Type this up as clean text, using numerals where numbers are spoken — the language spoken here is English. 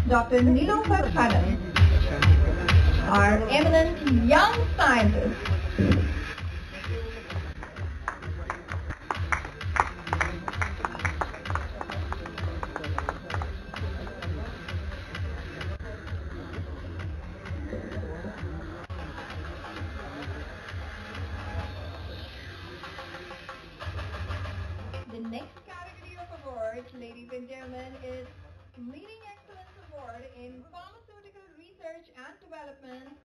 Dr. Niloufar Khanam, our eminent young scientist. The next category of awards, ladies and gentlemen, is Leading Excellence Award in Pharmaceutical Research and Development